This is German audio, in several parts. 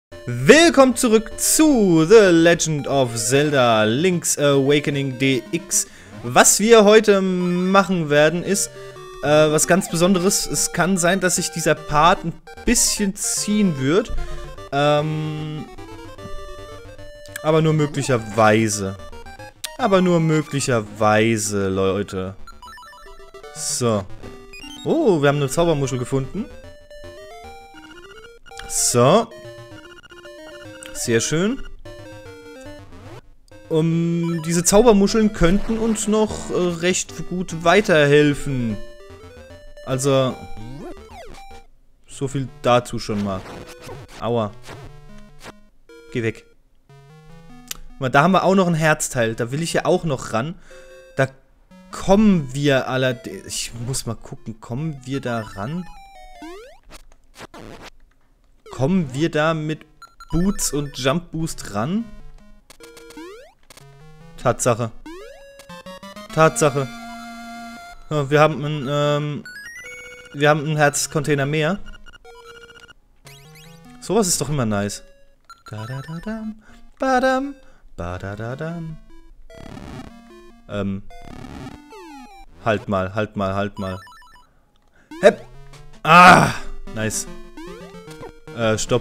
Willkommen zurück zu The Legend of Zelda Link's Awakening DX. Was wir heute machen werden ist was ganz Besonderes. Es kann sein, dass sich dieser Part ein bisschen ziehen wird. Aber nur möglicherweise. Leute. So. Oh, wir haben eine Zaubermuschel gefunden. So. Sehr schön. Diese Zaubermuscheln könnten uns noch recht gut weiterhelfen. Also, so viel dazu schon mal. Aua. Geh weg. Da haben wir auch noch ein Herzteil. Da will ich ja auch noch ran. Da kommen wir allerdings... Ich muss mal gucken. Kommen wir da ran? Kommen wir da mit Boots und Jump Boost ran? Tatsache. Ja, wir haben einen Herzcontainer mehr. Sowas ist doch immer nice. Da-da-da-dam, badam, badadadam. Halt mal. Hepp! Ah! Nice. Stopp.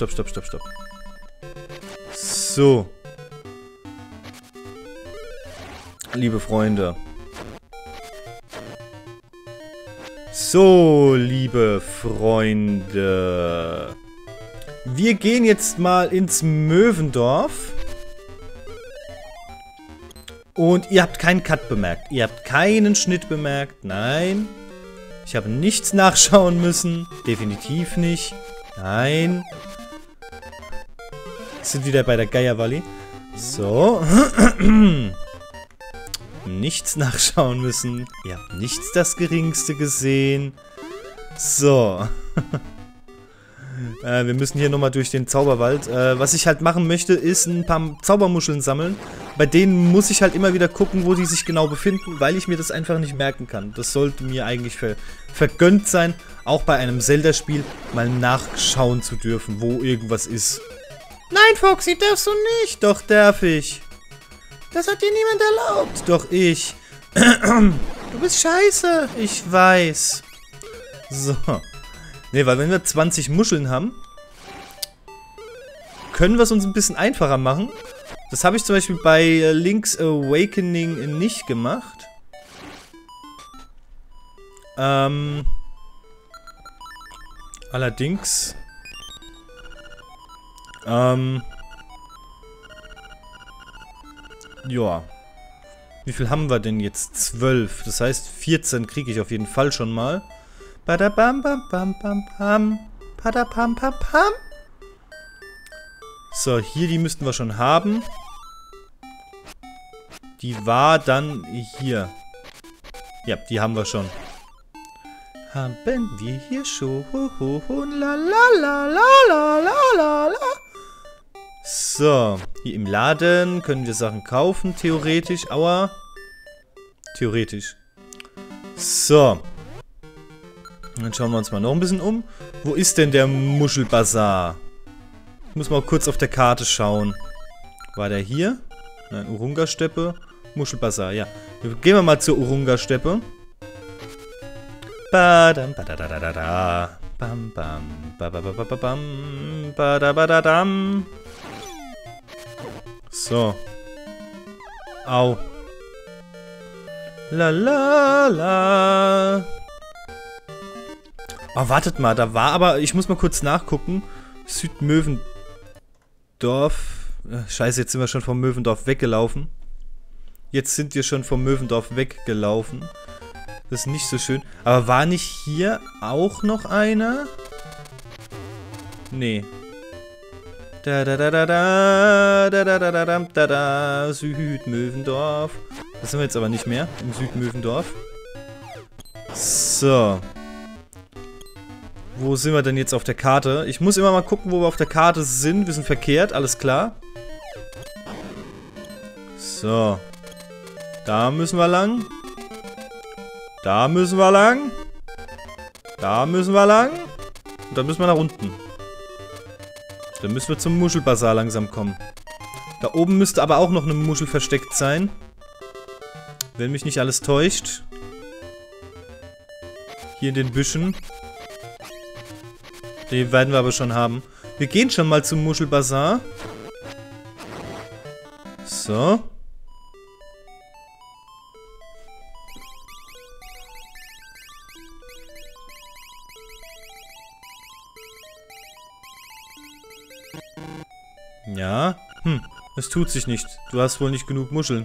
So. Liebe Freunde. Wir gehen jetzt mal ins Möwendorf. Und ihr habt keinen Cut bemerkt. Ihr habt keinen Schnitt bemerkt. Nein. Ich habe nichts nachschauen müssen. Definitiv nicht. Nein. Wir sind wieder bei der Geierwalli. So. Nichts nachschauen müssen. Ihr habt nichts das Geringste gesehen. So. Wir müssen hier nochmal durch den Zauberwald. Was ich halt machen möchte, ist ein paar Zaubermuscheln sammeln. Bei denen muss ich halt immer wieder gucken, wo die sich genau befinden, weil ich mir das einfach nicht merken kann. Das sollte mir eigentlich vergönnt sein, auch bei einem Zelda-Spiel mal nachschauen zu dürfen, wo irgendwas ist. Nein, Foxy, darfst du nicht. Doch, darf ich. Das hat dir niemand erlaubt. Doch, ich. Du bist scheiße. Ich weiß. So. Ne, weil wenn wir 20 Muscheln haben, können wir es uns ein bisschen einfacher machen. Das habe ich zum Beispiel bei Link's Awakening nicht gemacht. Allerdings. Ja. Wie viel haben wir denn jetzt? 12. Das heißt, 14 kriege ich auf jeden Fall schon mal. Badabam, bam, bam, bam, bam. Badabam, bam, bam. So, hier, die müssten wir schon haben. Die war dann hier. Ja, die haben wir schon. Haben wir hier schon. La la la la la la la. So, hier im Laden können wir Sachen kaufen, theoretisch. Aua. Theoretisch. So. Dann schauen wir uns mal noch ein bisschen um. Wo ist denn der Muschelbazar? Ich muss mal kurz auf der Karte schauen. War der hier? Nein, Urunga-Steppe. Muschelbazar, ja. Gehen wir mal zur Urunga-Steppe. Badam, badadadada. Bam, bam. Bababababam. Badabadadam. So. Au. La la la. Oh, wartet mal, da war aber... Ich muss mal kurz nachgucken. Südmöwendorf. Scheiße, jetzt sind wir schon vom Möwendorf weggelaufen. Das ist nicht so schön. Aber war nicht hier auch noch einer? Nee. Südmöwendorf. Das sind wir jetzt aber nicht mehr. Im Südmöwendorf. So. Wo sind wir denn jetzt auf der Karte? Ich muss immer mal gucken, wo wir auf der Karte sind. Wir sind verkehrt, alles klar. So. Da müssen wir lang. Da müssen wir lang. Da müssen wir lang. Und dann müssen wir nach unten. Dann müssen wir zum Muschelbazar langsam kommen. Da oben müsste aber auch noch eine Muschel versteckt sein. Wenn mich nicht alles täuscht. Hier in den Büschen. Die werden wir aber schon haben. Wir gehen schon mal zum Muschelbazar. So. Ja. Es tut sich nicht. Du hast wohl nicht genug Muscheln.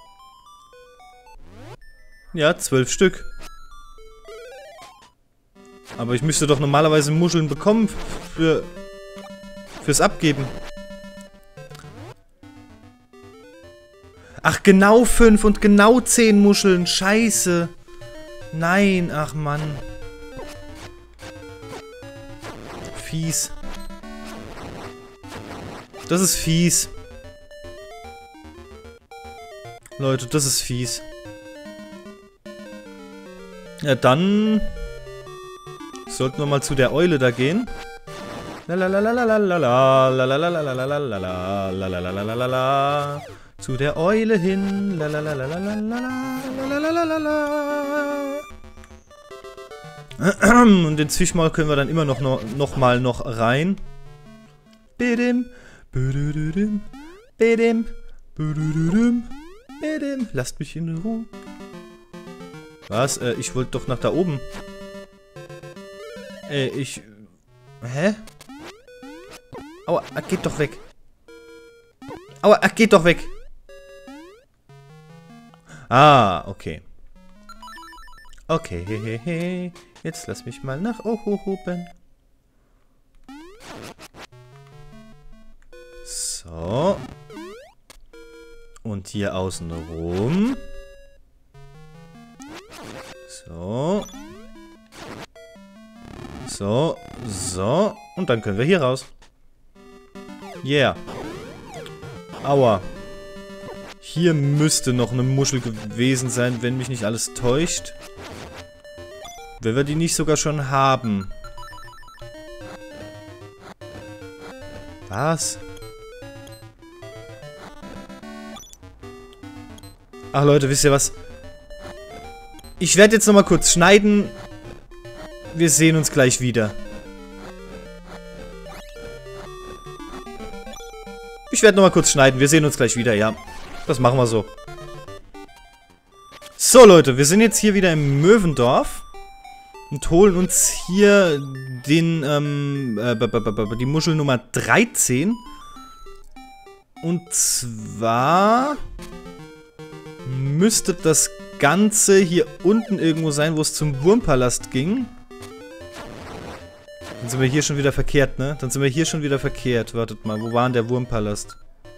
Ja, 12 Stück. Aber ich müsste doch normalerweise Muscheln bekommen fürs Abgeben. Ach, genau 5 und genau 10 Muscheln. Scheiße. Nein, ach Mann. Fies. Das ist fies. Leute, das ist fies. Ja, dann sollten wir mal zu der Eule da gehen. Zu der Eule hin. Und den Zwischmal können wir dann immer noch mal rein. Bidim. Bidim. Bidim. Bidim. Lasst mich in Ruhe. Was? Ich wollte doch nach da oben. Hä? Aua, geht doch weg. Aua, geht doch weg. Ah, okay. Okay, hehehe. Jetzt lass mich mal nach oben. So. Und hier außen rum. So. So. So. Und dann können wir hier raus. Yeah. Aua. Hier müsste noch eine Muschel gewesen sein, wenn mich nicht alles täuscht. Wenn wir die nicht sogar schon haben. Was? Ach Leute, wisst ihr was? Ich werde jetzt nochmal kurz schneiden. Wir sehen uns gleich wieder. Ich werde nochmal kurz schneiden. Wir sehen uns gleich wieder, ja. Das machen wir so. So Leute, wir sind jetzt hier wieder im Möwendorf. Und holen uns hier den, die Muschel Nummer 13. Und zwar müsste das Ganze hier unten irgendwo sein, wo es zum Wurmpalast ging. Dann sind wir hier schon wieder verkehrt, ne? Dann sind wir hier schon wieder verkehrt. Wartet mal, wo war denn der Wurmpalast?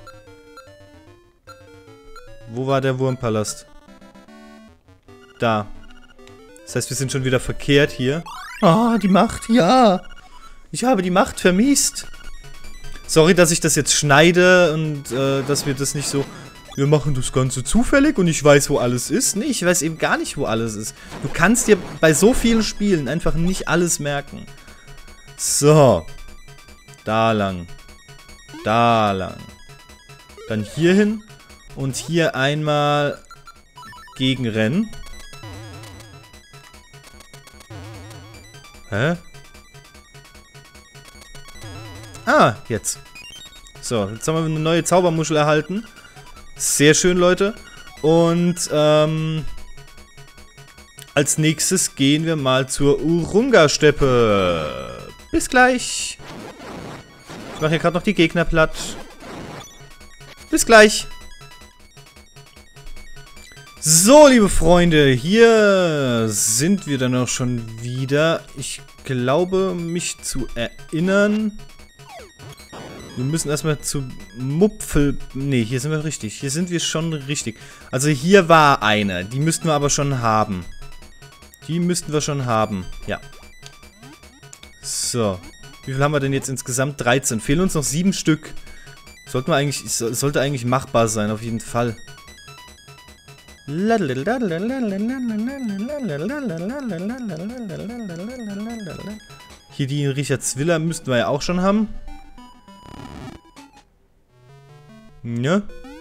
Wo war der Wurmpalast? Da. Das heißt, wir sind schon wieder verkehrt hier. Ah, die Macht, ja. Ich habe die Macht vermisst. Sorry, dass ich das jetzt schneide und dass wir das nicht so... Wir machen das Ganze zufällig und ich weiß, wo alles ist. Nee, ich weiß eben gar nicht, wo alles ist. Du kannst dir bei so vielen Spielen einfach nicht alles merken. So. Da lang. Da lang. Dann hier hin. Und hier einmal gegenrennen. Hä? Ah, jetzt. So, jetzt haben wir eine neue Zaubermuschel erhalten. Sehr schön, Leute. Und, als nächstes gehen wir mal zur Urunga-Steppe. Bis gleich. Ich mache hier gerade noch die Gegner platt. Bis gleich. So, liebe Freunde, hier sind wir dann auch schon wieder. Ich glaube, mich zu erinnern. Wir müssen erstmal zu Mupfel... Ne, hier sind wir richtig. Hier sind wir schon richtig. Also hier war eine. Die müssten wir aber schon haben. Die müssten wir schon haben. Ja. So. Wie viel haben wir denn jetzt insgesamt? 13. Fehlen uns noch 7 Stück. Sollte eigentlich machbar sein, auf jeden Fall. Hier die in Richards Villa müssten wir ja auch schon haben. Ja.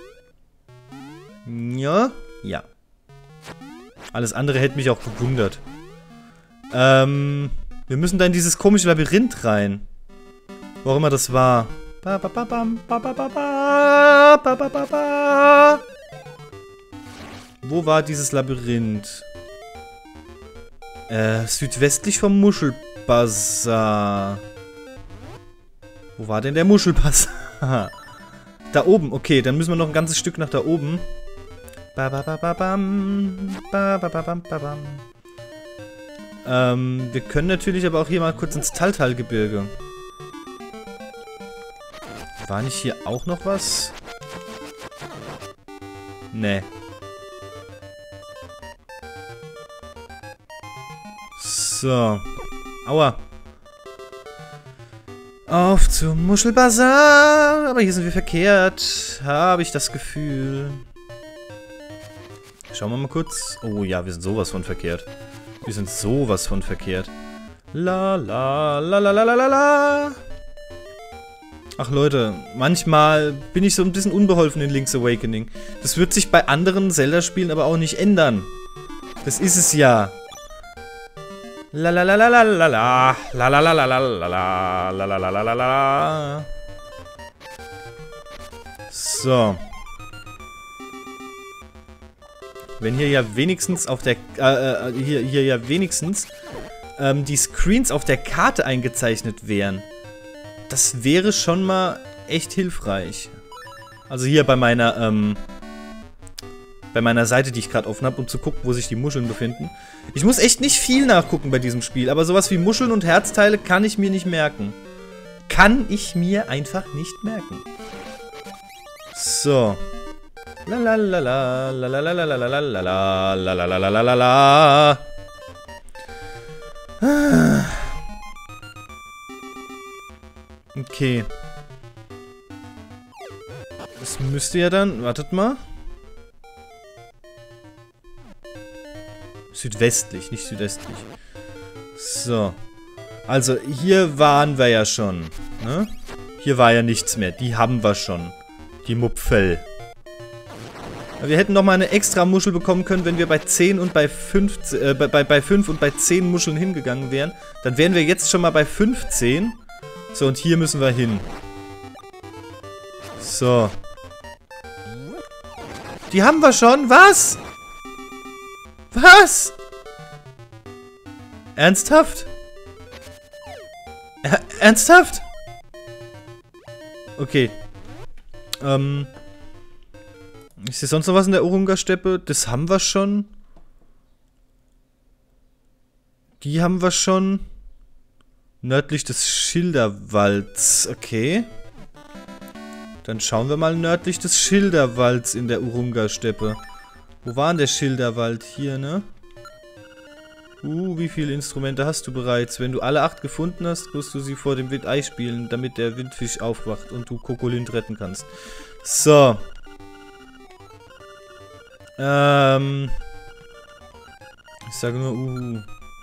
Ja. Ja. Alles andere hätte mich auch gewundert. Wir müssen da in dieses komische Labyrinth rein. Wo auch immer das war. Wo war dieses Labyrinth? Südwestlich vom Muschelbazar. Wo war denn der Muschelbazar? Da oben, okay, dann müssen wir noch ein ganzes Stück nach da oben. Wir können natürlich aber auch hier mal kurz ins Taltalgebirge. War nicht hier auch noch was? Nee. So. Aua. Auf zum Muschelbazar. Aber hier sind wir verkehrt. Habe ich das Gefühl. Schauen wir mal kurz. Oh ja, wir sind sowas von verkehrt. Wir sind sowas von verkehrt. La la la la la la la la. Ach Leute, manchmal bin ich so ein bisschen unbeholfen in Link's Awakening. Das wird sich bei anderen Zelda-Spielen aber auch nicht ändern. Das ist es ja. La la la la la la la la la la la la la la la la la la. So. Wenn hier ja wenigstens auf der hier ja wenigstens die Screens auf der Karte eingezeichnet wären. Das wäre schon mal echt hilfreich. Also hier bei meiner Seite, die ich gerade offen habe, um zu gucken, wo sich die Muscheln befinden. Ich muss echt nicht viel nachgucken bei diesem Spiel, aber sowas wie Muscheln und Herzteile kann ich mir nicht merken. Kann ich mir einfach nicht merken. So. La la la la la la la la la la la la la la la la la. Okay. Das müsste ja dann... Wartet mal. Südwestlich, nicht südöstlich. So. Also, hier waren wir ja schon. Ne? Hier war ja nichts mehr. Die haben wir schon. Die Mupfel. Wir hätten noch mal eine extra Muschel bekommen können, wenn wir bei 10 und bei 15, bei 5 und bei 10 Muscheln hingegangen wären. Dann wären wir jetzt schon mal bei 15. So, und hier müssen wir hin. So. Die haben wir schon? Was? Was? Ernsthaft? Ernsthaft? Okay. Ist hier sonst noch was in der Urunga-Steppe? Das haben wir schon. Die haben wir schon. Nördlich des Schilderwalds. Okay. Dann schauen wir mal nördlich des Schilderwalds in der Urunga-Steppe. Wo war denn der Schilderwald? Hier, ne? Wie viele Instrumente hast du bereits? Wenn du alle 8 gefunden hast, musst du sie vor dem Windei spielen, damit der Windfisch aufwacht und du Kokolind retten kannst. So. Ich sage nur,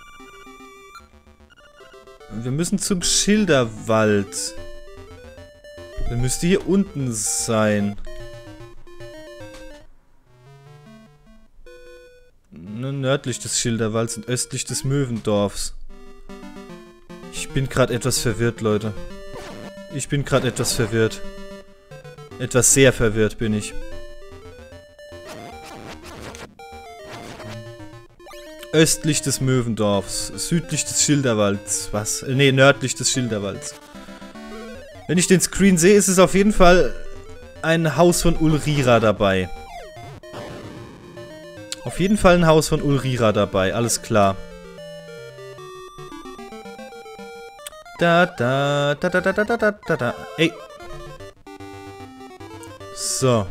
Wir müssen zum Schilderwald. Der müsste hier unten sein. Nördlich des Schilderwalds und östlich des Möwendorfs. Ich bin gerade etwas verwirrt, Leute. Ich bin gerade etwas verwirrt. Etwas sehr verwirrt bin ich. Östlich des Möwendorfs, südlich des Schilderwalds. Was? Ne, nördlich des Schilderwalds. Wenn ich den Screen sehe, ist es auf jeden Fall ein Haus von Ulrira dabei. Auf jeden Fall ein Haus von Ulrira dabei, alles klar. Da, da, da, da, da, da, da, da, da. Ey. So.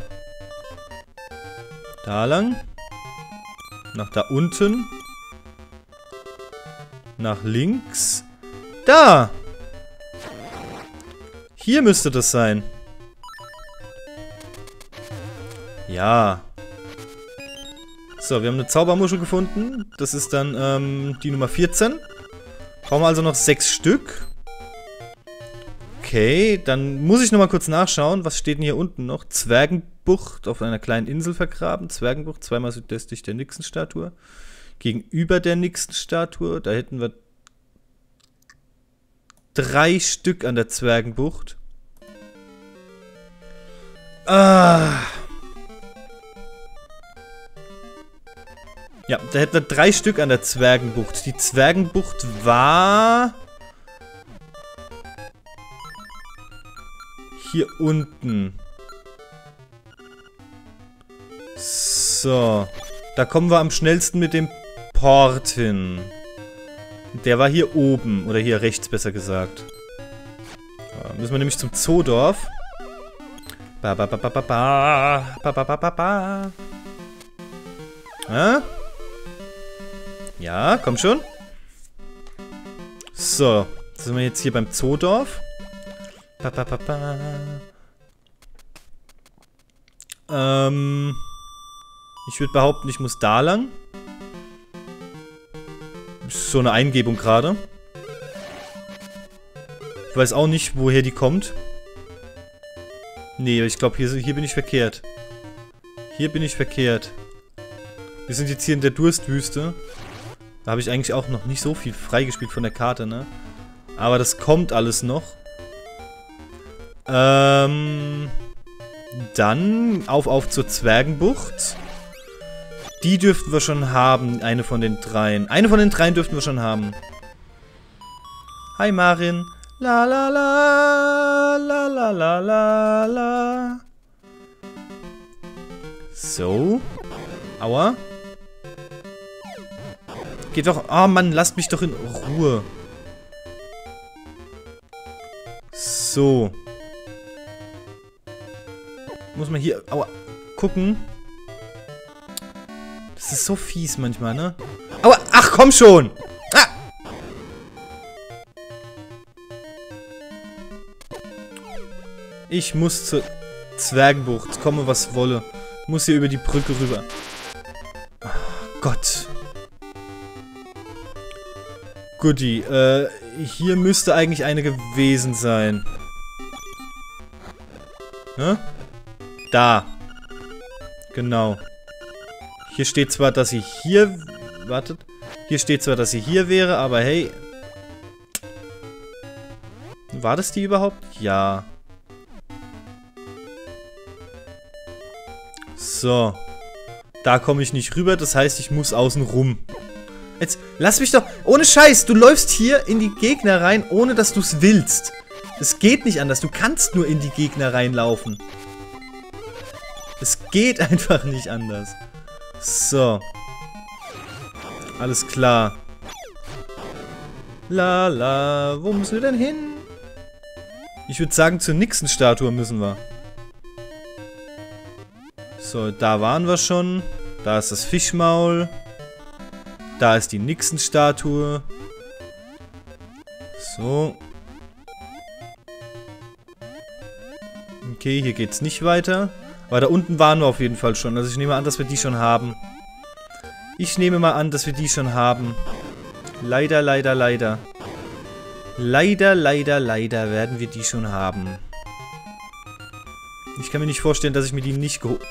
Da lang. Nach da unten. Nach links. Da! Hier müsste das sein. Ja. So, wir haben eine Zaubermuschel gefunden. Das ist dann die Nummer 14. Brauchen wir also noch 6 Stück. Okay, dann muss ich nochmal kurz nachschauen. Was steht denn hier unten noch? Zwergenbucht auf einer kleinen Insel vergraben. Zwergenbucht, zweimal südöstlich der Nixenstatue. Gegenüber der Nixenstatue, da hätten wir 3 Stück an der Zwergenbucht. Ja, da hätten wir 3 Stück an der Zwergenbucht. Die Zwergenbucht war hier unten. So. Da kommen wir am schnellsten mit dem Port hin. Der war hier oben. Oder hier rechts, besser gesagt. Da müssen wir nämlich zum Zoodorf. Ba, ba, ba, ba, ba, ba. Ba, ba, ba, ba, ba. Ja, komm schon. So. Sind wir jetzt hier beim Zoodorf. Ba, ba, ba, ba. Ich würde behaupten, ich muss da lang. So eine Eingebung gerade. Ich weiß auch nicht, woher die kommt. Nee, ich glaube, hier bin ich verkehrt. Hier bin ich verkehrt. Wir sind jetzt hier in der Durstwüste. Da habe ich eigentlich auch noch nicht so viel freigespielt von der Karte, ne? Aber das kommt alles noch. Dann auf zur Zwergenbucht. Die dürften wir schon haben, eine von den 3. Eine von den 3 dürften wir schon haben. Hi Marin. La la la la la la la la. So. Aua. Geht doch. Oh Mann, lasst mich doch in Ruhe. So. Muss man hier. Aua. Gucken. Das ist so fies manchmal, ne? Aua. Ach, komm schon. Ah. Ich muss zur Zwergenbucht. Komme, was wolle. Muss hier über die Brücke rüber. Oh Gott. Guti. Hier müsste eigentlich eine gewesen sein. Ne? Da. Genau. Hier steht zwar, dass sie hier... Wartet. Hier steht zwar, dass sie hier wäre, aber hey... War das die überhaupt? Ja. So. Da komme ich nicht rüber, das heißt, ich muss außen rum. Jetzt, lass mich doch... Ohne Scheiß, du läufst hier in die Gegner rein, ohne dass du es willst. Es geht nicht anders, du kannst nur in die Gegner reinlaufen. Es geht einfach nicht anders. So. Alles klar. La, wo müssen wir denn hin? Ich würde sagen, zur Nixenstatue müssen wir. So, da waren wir schon. Da ist das Fischmaul. Da ist die Nixenstatue. So. Okay, hier geht's nicht weiter. Aber da unten waren wir auf jeden Fall schon. Also ich nehme an, dass wir die schon haben. Ich nehme mal an, dass wir die schon haben. Leider, leider, leider. Leider, leider, leider werden wir die schon haben. Ich kann mir nicht vorstellen, dass ich mir die nicht geholt...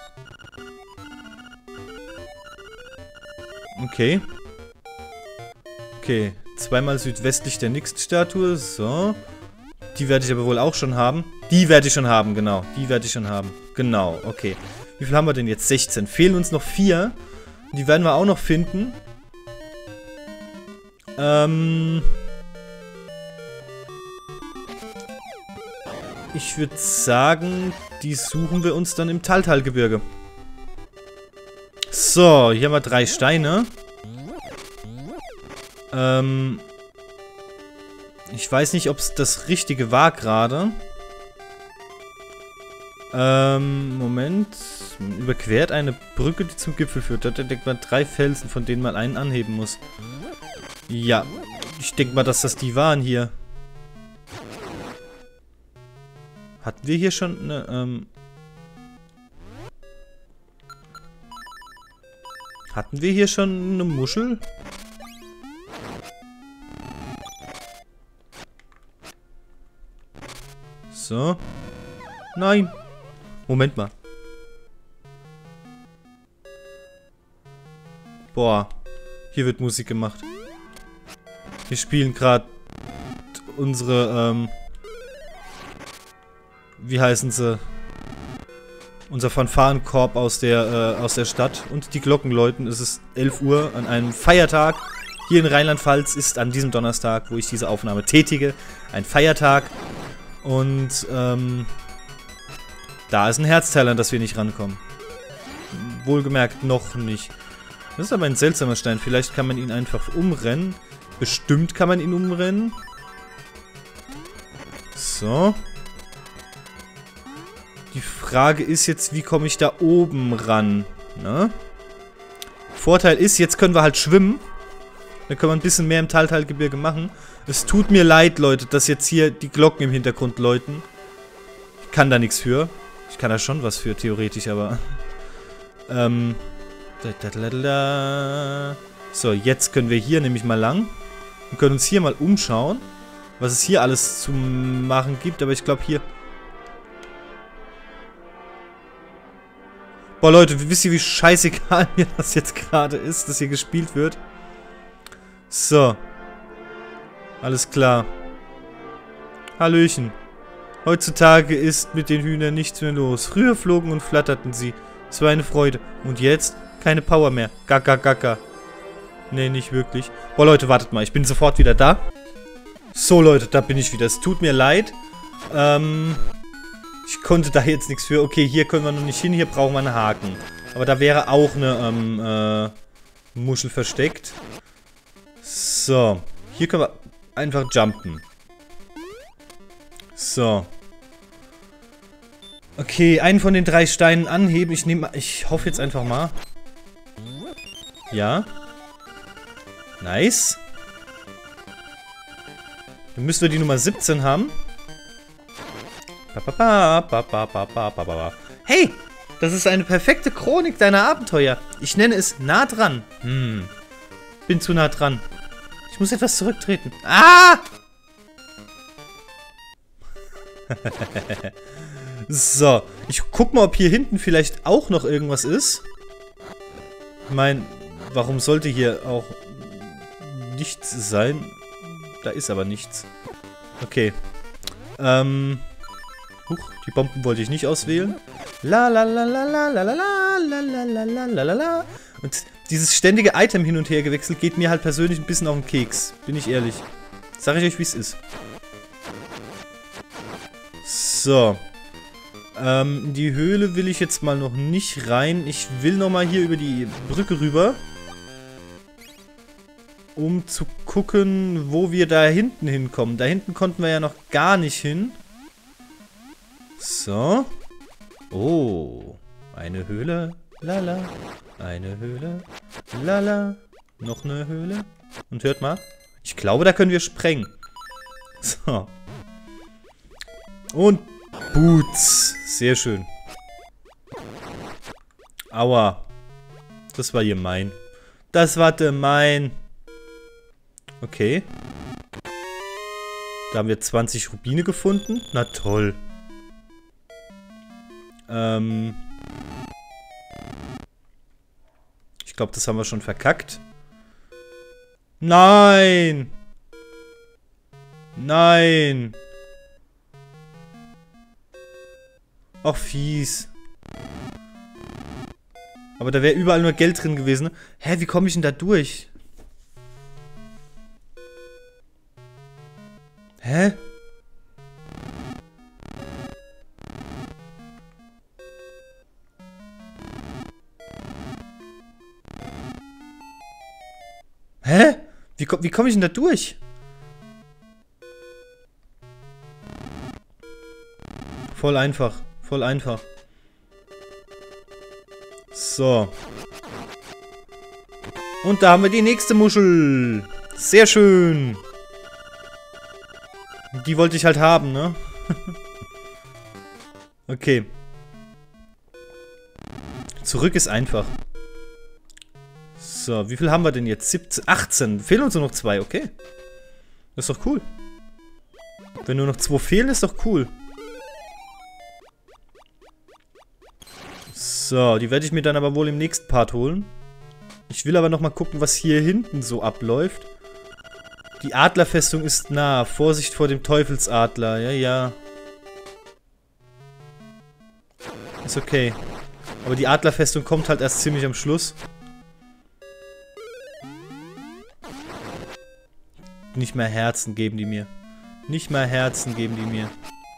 Okay. Okay. Zweimal südwestlich der Nixenstatue. So. Die werde ich aber wohl auch schon haben. Die werde ich schon haben, genau. Die werde ich schon haben. Genau, okay. Wie viel haben wir denn jetzt? 16. Fehlen uns noch 4. Die werden wir auch noch finden. Ich würde sagen, die suchen wir uns dann im Taltalgebirge. So, hier haben wir 3 Steine. Ich weiß nicht, ob es das Richtige war gerade. Moment. Überquert eine Brücke, die zum Gipfel führt. Dort entdeckt man 3 Felsen, von denen man einen anheben muss. Ja, ich denke mal, dass das die waren hier. Hatten wir hier schon eine, Hatten wir hier schon eine Muschel? So. Nein. Moment mal. Boah. Hier wird Musik gemacht. Wir spielen gerade unsere, wie heißen sie? Unser Fanfarenkorb aus der Stadt. Und die Glocken läuten. Es ist 11 Uhr an einem Feiertag. Hier in Rheinland-Pfalz ist an diesem Donnerstag, wo ich diese Aufnahme tätige, ein Feiertag. Und, da ist ein Herzteil, an das wir nicht rankommen. Wohlgemerkt noch nicht. Das ist aber ein seltsamer Stein. Vielleicht kann man ihn einfach umrennen. Bestimmt kann man ihn umrennen. So. Die Frage ist jetzt, wie komme ich da oben ran? Ne? Vorteil ist, jetzt können wir halt schwimmen. Dann können wir ein bisschen mehr im Taltalgebirge machen. Es tut mir leid, Leute, dass jetzt hier die Glocken im Hintergrund läuten. Ich kann da nichts für. Ich kann da schon was für, theoretisch, aber... So, jetzt können wir hier nämlich mal lang. Und können uns hier mal umschauen, was es hier alles zu machen gibt. Aber ich glaube hier... Boah, Leute, wisst ihr, wie scheißegal mir das jetzt gerade ist, dass hier gespielt wird? So. Alles klar. Hallöchen. Heutzutage ist mit den Hühnern nichts mehr los. Früher flogen und flatterten sie. Es war eine Freude. Und jetzt? Keine Power mehr. Gaga, gaga. Nee, nicht wirklich. Boah, Leute, wartet mal. Ich bin sofort wieder da. So, Leute, da bin ich wieder. Es tut mir leid. Ich konnte da jetzt nichts für. Okay, hier können wir noch nicht hin. Hier brauchen wir einen Haken. Aber da wäre auch eine Muschel versteckt. So. Hier können wir einfach jumpen. So. Okay, einen von den 3 Steinen anheben. Ich hoffe jetzt einfach mal. Ja. Nice. Dann müssen wir die Nummer 17 haben. Hey, das ist eine perfekte Chronik deiner Abenteuer. Ich nenne es nah dran. Bin zu nah dran. Ich muss etwas zurücktreten. Ah! So, ich guck mal, ob hier hinten vielleicht auch noch irgendwas ist. Ich meine, warum sollte hier auch nichts sein? Da ist aber nichts. Okay. Huch, die Bomben wollte ich nicht auswählen. La la la la la la la la la la la la la la. Und dieses ständige Item hin und her gewechselt geht mir halt persönlich ein bisschen auf den Keks. Bin ich ehrlich. Sag ich euch, wie es ist. So. In die Höhle will ich jetzt mal noch nicht rein. Ich will noch mal hier über die Brücke rüber. Um zu gucken, wo wir da hinten hinkommen. Da hinten konnten wir ja noch gar nicht hin. So. Oh. Eine Höhle. Lala. Eine Höhle. Lala. Noch eine Höhle. Und hört mal. Ich glaube, da können wir sprengen. So. Und Boots. Sehr schön. Aua. Das war gemein. Das war gemein. Okay. Da haben wir 20 Rubine gefunden. Na toll. Ich glaube, das haben wir schon verkackt. Nein! Nein! Ach, fies. Aber da wäre überall nur Geld drin gewesen. Hä, wie komme ich denn da durch? Hä? Hä? Wie komme ich denn da durch? Voll einfach. Voll einfach. So. Und da haben wir die nächste Muschel. Sehr schön. Die wollte ich halt haben, ne? Okay. Zurück ist einfach. So, wie viel haben wir denn jetzt? 17, 18. Fehlen uns nur noch 2, okay. Das ist doch cool. Wenn nur noch 2 fehlen, ist doch cool. So, die werde ich mir dann aber wohl im nächsten Part holen. Ich will aber nochmal gucken, was hier hinten so abläuft. Die Adlerfestung ist nah. Vorsicht vor dem Teufelsadler. Ja, ja. Ist okay. Aber die Adlerfestung kommt halt erst ziemlich am Schluss. Nicht mehr Herzen geben die mir. Nicht mehr Herzen geben die mir.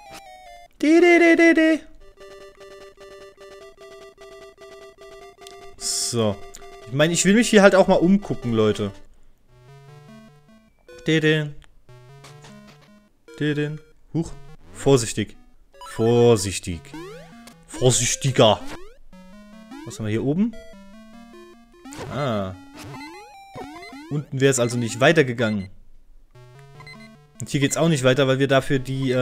So. Ich meine, ich will mich hier halt auch mal umgucken, Leute. Huch. Vorsichtig. Vorsichtig. Vorsichtiger. Was haben wir hier oben? Ah. Unten wäre es also nicht weitergegangen. Und hier geht's auch nicht weiter, weil wir dafür die,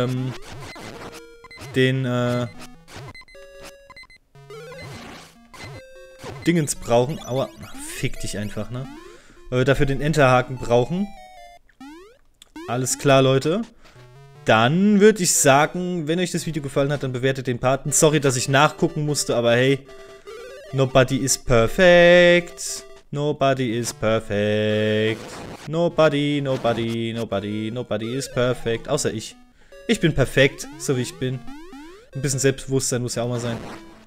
Dingens brauchen. Aua, fick dich einfach, ne? Weil wir dafür den Enterhaken brauchen. Alles klar, Leute. Dann würde ich sagen, wenn euch das Video gefallen hat, dann bewertet den Part. Sorry, dass ich nachgucken musste, aber hey. Nobody is perfect. Nobody is perfect. Nobody is perfect. Außer ich. Ich bin perfekt, so wie ich bin. Ein bisschen Selbstbewusstsein muss ja auch mal sein.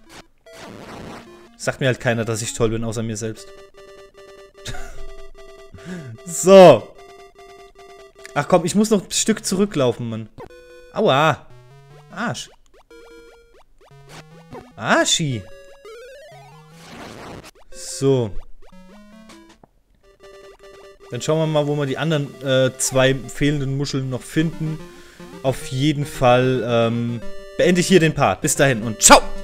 Sagt mir halt keiner, dass ich toll bin, außer mir selbst. So. Ach komm, ich muss noch ein Stück zurücklaufen, Mann. Aua. Arsch. Arschi. So. Dann schauen wir mal, wo wir die anderen 2 fehlenden Muscheln noch finden. Auf jeden Fall beende ich hier den Part. Bis dahin und ciao!